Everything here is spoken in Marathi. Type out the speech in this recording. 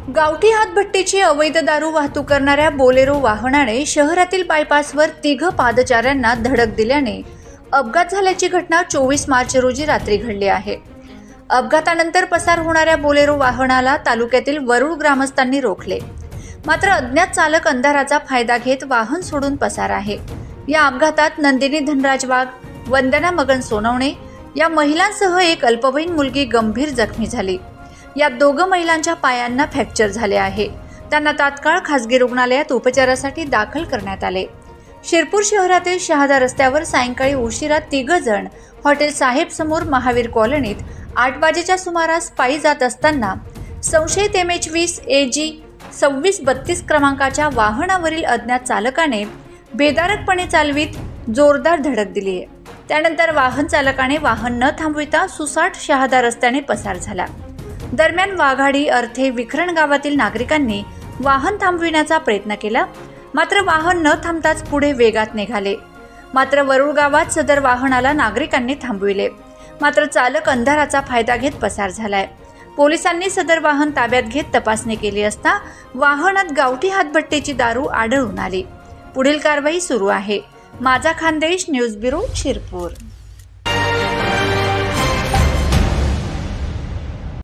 गावठी हातभट्टीची अवैध दारू वाहतूक करणाऱ्या बोलेरो वाहनाने शहरातील बायपासवर तिघ पादचाऱ्यांना धडक दिल्याने अपघात झाल्याची घटना 24 मार्च रोजी रात्री घडली आहे। अपघातानंतर पसार होणाऱ्या बोलेरो वाहनाला तालुक्यातील वरुळ ग्रामस्थांनी रोखले, मात्र अज्ञात चालक अंधाराचा फायदा घेत वाहन सोडून पसार आहे। या अपघातात नंदिनी धनराज वाघ, वंदना मगन सोनवणे या महिलांसह एक अल्पवयीन मुलगी गंभीर जखमी झाली। या दोघं महिलांच्या पायांना फ्रॅक्चर झाले आहे। त्यांना तात्काळ खासगी रुग्णालयात उपचारासाठी दाखल करण्यात आले। शिरपूर शहरातील शहादा रस्त्यावर सायंकाळी उशिरा तिघ जण हॉटेल साहेब समोर महावीर कॉलनीत 8 वाजेच्या सुमारास पायी जात असताना संशयित MH20 AG 2632 क्रमांकाच्या वाहनावरील अज्ञात चालकाने बेदारकपणे चालवीत जोरदार धडक दिली आहे। त्यानंतर वाहन चालकाने वाहन न थांबविता सुसाट शहादा रस्त्याने पसार झाला। दरम्यान वाघाडी अर्थे विखरण गावातील नागरिकांनी वाहन थांबविण्याचा प्रयत्न केला, मात्र वाहन न थांबताच पुढे वेगात निघाले। मात्र वरुळ गावात सदर वाहनाला नागरिकांनी थांबविले, मात्र चालक अंधाराचा फायदा घेत पसार झालाय। पोलिसांनी सदर वाहन ताब्यात घेत तपासणी केली असता वाहनात गावठी हातभट्टीची दारू आढळून आली। पुढील कारवाई सुरू आहे। माझा खानदेश न्यूज ब्युरो, शिरपूर।